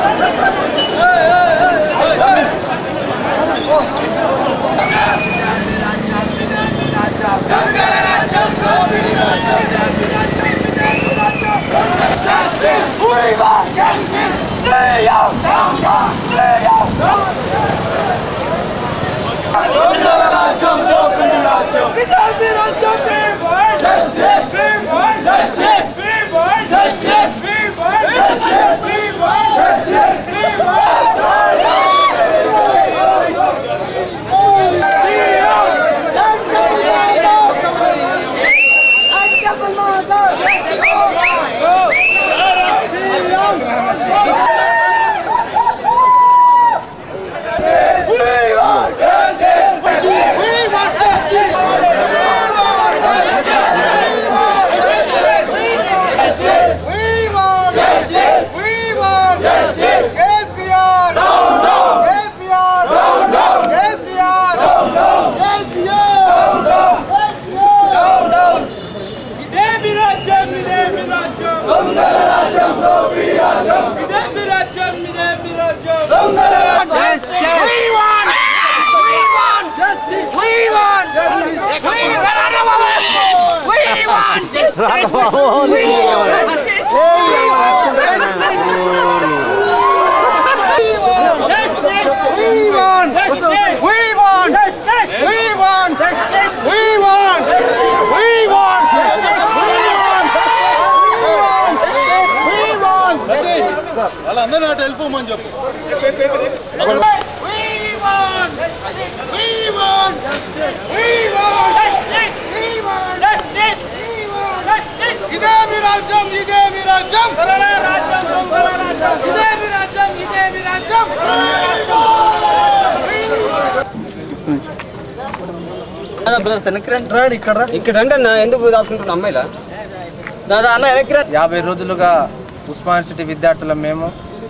యాభై రోజులుగా ఉస్మాన్ యూనివర్సిటీ విద్యార్థులం మేము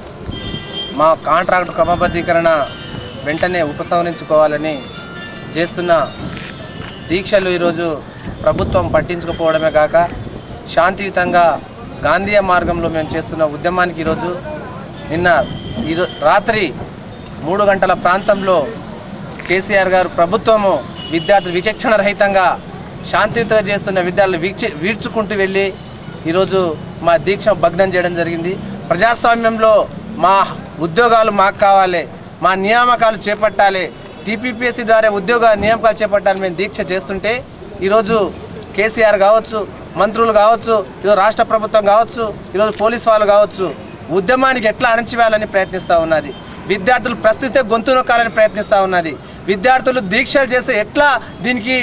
మా కాంట్రాక్ట్ క్రమబద్ధీకరణ వెంటనే ఉపసంహరించుకోవాలని చేస్తున్న దీక్షలు ఈరోజు ప్రభుత్వం పట్టించుకోవడమే కాక శాంతియుతంగా గాంధీ మార్గంలో మేము చేస్తున్న ఉద్యమానికి ఈరోజు రాత్రి 3 గంటల ప్రాంతంలో కేసీఆర్ గారు ప్రభుత్వము విద్యార్థులు విచక్షణ రహితంగా శాంతియుతంగా చేస్తున్న విద్యార్థులు వీడ్చుకుంటూ వెళ్ళి ఈరోజు మా దీక్ష భగ్నం చేయడం జరిగింది. ప్రజాస్వామ్యంలో మా ఉద్యోగాలు మాకు కావాలి, మా నియామకాలు చేపట్టాలి, టీపీపీఎస్సీ ద్వారా ఉద్యోగ నియామకాలు చేపట్టాలి మేము దీక్ష చేస్తుంటే ఈరోజు కేసీఆర్ కావచ్చు, మంత్రులు కావచ్చు, ఈరోజు రాష్ట్ర ప్రభుత్వం కావచ్చు, ఈరోజు పోలీసు వాళ్ళు కావచ్చు ఉద్యమానికి ఎట్లా అణచివేయాలని ప్రయత్నిస్తూ ఉన్నది. విద్యార్థులు ప్రశ్నిస్తే గొంతు నొక్కాలని ప్రయత్నిస్తూ ఉన్నది. విద్యార్థులు దీక్షలు చేస్తే ఎట్లా దీనికి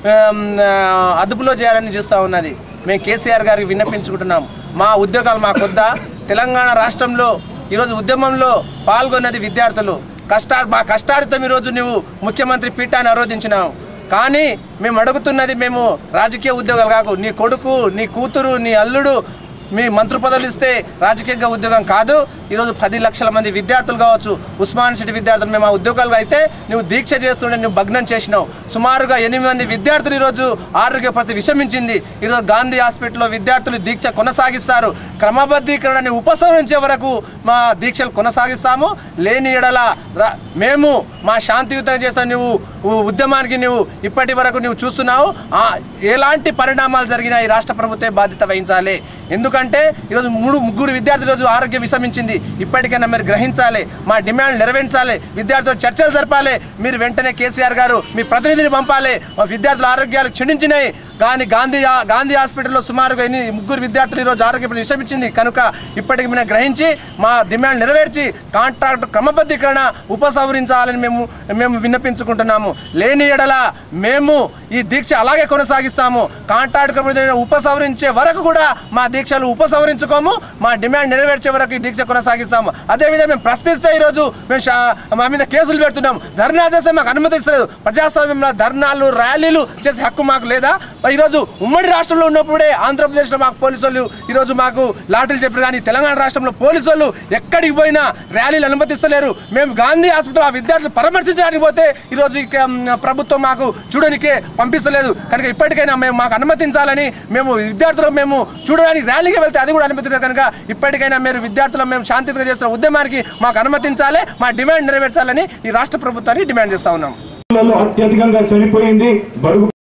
అదుపులో చేయాలని చూస్తూ ఉన్నది. మేము కేసీఆర్ గారికి విన్నపించుకుంటున్నాం, మా ఉద్యోగాలు మాకొద్దా? తెలంగాణ రాష్ట్రంలో ఈరోజు ఉద్యమంలో పాల్గొన్నది విద్యార్థులు. మా కష్టాడితం ఈరోజు నువ్వు ముఖ్యమంత్రి పీఠాన్ని ఆరోధించినావు. కానీ మేము అడుగుతున్నది మేము రాజకీయ ఉద్యోగాలు కాకు, నీ కొడుకు, నీ కూతురు, నీ అల్లుడు మీ మంత్రి పదవులు ఇస్తే రాజకీయంగా ఉద్యోగం కాదు. ఈరోజు 10 లక్షల మంది విద్యార్థులు కావచ్చు, ఉస్మాన్ యూనివర్సిటీ విద్యార్థులు మేము ఆ ఉద్యోగాలు అయితే నువ్వు దీక్ష చేస్తుండే నువ్వు భగ్నం చేసినావు. సుమారుగా 8 మంది విద్యార్థులు ఈరోజు ఆరోగ్య పరిస్థితి విషమించింది. ఈరోజు గాంధీ హాస్పిటల్లో విద్యార్థులు దీక్ష కొనసాగిస్తారు. క్రమబద్ధీకరణని ఉపసంహరించే వరకు మా దీక్షలు కొనసాగిస్తాము. లేని ఎడల మేము మా శాంతియుతంగా చేస్తావు. నువ్వు ఉద్యమానికి నువ్వు ఇప్పటి వరకు నువ్వు చూస్తున్నావు. ఎలాంటి పరిణామాలు జరిగినా ఈ రాష్ట్ర ప్రభుత్వే బాధ్యత వహించాలి. ఎందుకంటే ఈరోజు 3 విద్యార్థులు ఈరోజు ఆరోగ్యం విషమించింది. ఇప్పటికైనా మీరు గ్రహించాలి, మా డిమాండ్ నెరవేర్చాలి, విద్యార్థులు చర్చలు జరపాలి. మీరు వెంటనే కేసీఆర్ గారు మీ ప్రతినిధిని పంపాలి. మా విద్యార్థుల ఆరోగ్యాలు క్షీణించినాయి. కానీ గాంధీ హాస్పిటల్లో సుమారుగా 3 విద్యార్థులు ఈరోజు ఆరోగ్య విషమించింది కనుక ఇప్పటికి మేము గ్రహించి మా డిమాండ్ నెరవేర్చి కాంట్రాక్ట్ క్రమబద్ధీకరణ ఉపసంహరించాలని మేము విన్నపించుకుంటున్నాము. లేని ఎడల మేము ఈ దీక్ష అలాగే కొనసాగిస్తాము. కాంట్రాక్ట్ క్రమబద్ధీకరణ ఉపసంహరించే వరకు కూడా మా దీక్షలు ఉపసంహరించుకోము. మా డిమాండ్ నెరవేర్చే వరకు ఈ దీక్ష కొనసాగిస్తాము. అదేవిధంగా మేము ప్రశ్నిస్తే ఈరోజు మేము మా మీద కేసులు పెడుతున్నాం. ధర్నా చేస్తే మాకు అనుమతి ఇస్తలేదు. ప్రజాస్వామ్యంలో ధర్నాలు ర్యాలీలు చేసే హక్కు మాకు లేదా? ఈరోజు ఉమ్మడి రాష్ట్రంలో ఉన్నప్పుడే ఆంధ్రప్రదేశ్లో మాకు పోలీసు వాళ్ళు ఈరోజు మాకు లాటరీలు చెప్పారు, కానీ తెలంగాణ రాష్ట్రంలో పోలీసు వాళ్ళు ఎక్కడికి పోయినా ర్యాలీలు అనుమతిస్తలేరు. మేము గాంధీ హాస్పిటల్ ఆ విద్యార్థులు పరామర్శించడానికి పోతే ఈరోజు ప్రభుత్వం మాకు చూడడానికే పంపిస్తలేదు. కనుక ఇప్పటికైనా మాకు అనుమతించాలని, మేము విద్యార్థులకు మేము చూడడానికి ర్యాలీకి వెళ్తే అది కూడా అనుమతించారు. కనుక ఇప్పటికైనా మీరు విద్యార్థులు మేము శాంతియుతంగా చేస్తున్న ఉద్యమానికి మాకు అనుమతించాలి, మా డిమాండ్ నెరవేర్చాలని ఈ రాష్ట్ర ప్రభుత్వాన్ని డిమాండ్ చేస్తా ఉన్నాం. అత్యధికంగా చనిపోయింది.